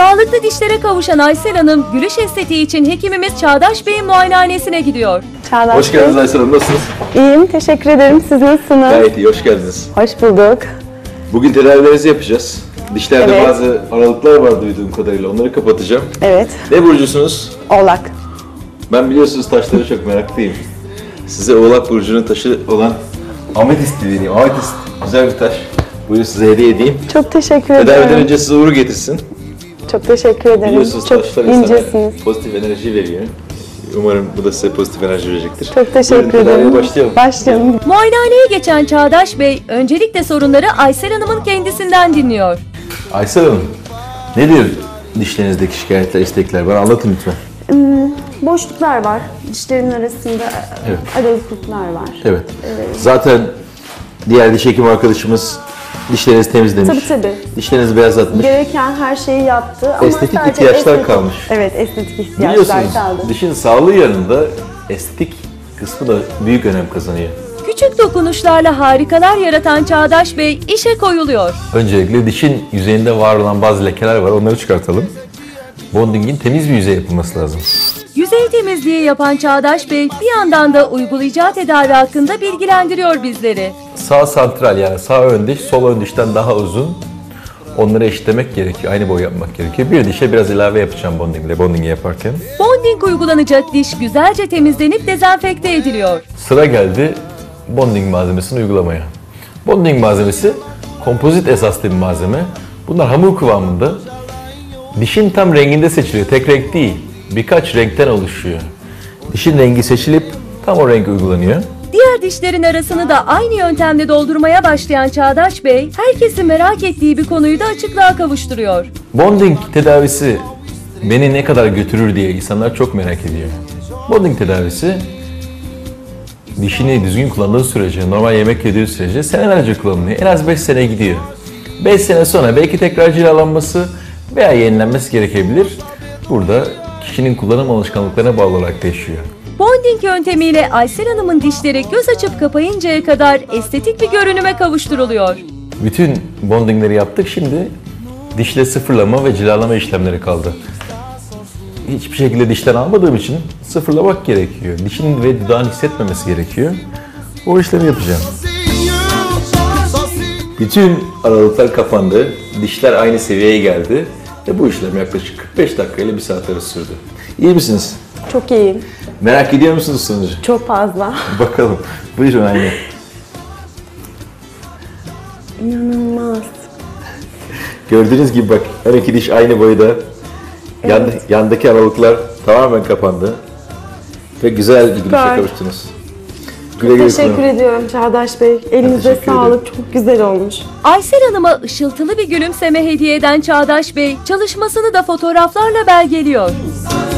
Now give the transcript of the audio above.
Sağlıklı dişlere kavuşan Aysel Hanım, gülüş estetiği için hekimimiz Çağdaş Bey'in muayenehanesine gidiyor. Çağdaş Hoş geldiniz Aysel Hanım, nasılsınız? İyiyim, teşekkür ederim. Siz nasılsınız? Gayet iyi, hoş geldiniz. Hoş bulduk. Bugün tedavilerinizi yapacağız. Dişlerde Evet. bazı aralıklar var duyduğum kadarıyla, onları kapatacağım. Evet, Ne burcusunuz? Oğlak. Ben biliyorsunuz taşlara çok meraklıyım. Size Oğlak Burcu'nun taşı olan ametist vereyim. Ametist güzel bir taş. Buyurun size hediye edeyim. Çok teşekkür Tedaviden ederim. önce size uğur getirsin. Çok teşekkür ederim. Biliyorsunuz Çok taşlar incesiniz. insana pozitif enerji veriyor. Umarım bu da size pozitif enerji verecektir. Çok teşekkür Buyurun, tedaviye ederim. başlayalım. Başlayalım. Muayenehaneye geçen Çağdaş Bey, öncelikle sorunları Aysel Hanım'ın kendisinden dinliyor. Aysel Hanım, nedir dişlerinizdeki şikayetler, istekler? Bana anlatın lütfen. Boşluklar var. Dişlerin arasında Evet. aralıklar var. Evet. Zaten diğer diş hekimi arkadaşımız dişlerinizi temizlemiş. Tabii. Dişlerinizi beyazlatmış. Gereken her şeyi yaptı ama Estetik sadece ihtiyaçlar kalmış. Evet, estetik ihtiyaçlar Biliyorsunuz kaldı. dişin sağlığı yanında estetik kısmı da büyük önem kazanıyor. Küçük dokunuşlarla harikalar yaratan Çağdaş Bey işe koyuluyor. Öncelikle dişin yüzeyinde var olan bazı lekeler var, onları çıkartalım. Bondingin temiz bir yüzey yapılması lazım. Yüzey temizliği yapan Çağdaş Bey bir yandan da uygulayacağı tedavi hakkında bilgilendiriyor bizleri. Sağ santral, yani sağ ön diş sol ön dişten daha uzun. Onları eşitlemek gerekiyor, aynı boy yapmak gerekiyor. Bir dişe biraz ilave yapacağım bondingi yaparken. Bonding uygulanacak diş güzelce temizlenip dezenfekte ediliyor. Sıra geldi bonding malzemesini uygulamaya. Bonding malzemesi kompozit esaslı bir malzeme. Bunlar hamur kıvamında. Dişin tam renginde seçiliyor. Tek renk değil. Birkaç renkten oluşuyor. Dişin rengi seçilip tam o renk uygulanıyor. Diğer dişlerin arasını da aynı yöntemle doldurmaya başlayan Çağdaş Bey, herkesin merak ettiği bir konuyu da açıklığa kavuşturuyor. Bonding tedavisi beni ne kadar götürür diye insanlar çok merak ediyor. Bonding tedavisi dişini düzgün kullandığı sürece, normal yemek yediği sürece senelerce kullanılıyor. En az 5 sene gidiyor. 5 sene sonra belki tekrar cilalanması veya yenilenmesi gerekebilir. Burada kişinin kullanım alışkanlıklarına bağlı olarak değişiyor. Bonding yöntemiyle Aysel Hanım'ın dişleri göz açıp kapayıncaya kadar estetik bir görünüme kavuşturuluyor. Bütün bondingleri yaptık. Şimdi dişle sıfırlama ve cilalama işlemleri kaldı. Hiçbir şekilde dişten almadığım için sıfırlamak gerekiyor. Dişin ve dudağın hissetmemesi gerekiyor. O işlemi yapacağım. Bütün aralıklar kapandı. Dişler aynı seviyeye geldi. Ve bu işlem yaklaşık 45 dakika ile 1 saat arası sürdü. İyi misiniz? Çok iyiyim. Merak ediyor musunuz sonucu? Çok fazla. Bakalım. Buyurun aynı. İnanılmaz. Gördüğünüz gibi bak, her iki diş aynı boyda. Evet. Yandaki aralıklar tamamen kapandı. Ve güzel bir gülüşe Süper. kavuştunuz. Güle güle Teşekkür kullanın. ediyorum Çağdaş Bey. Elinize teşekkür sağlık. Çok güzel olmuş. Aysel Hanım'a ışıltılı bir gülümseme hediye eden Çağdaş Bey, çalışmasını da fotoğraflarla belgeliyor.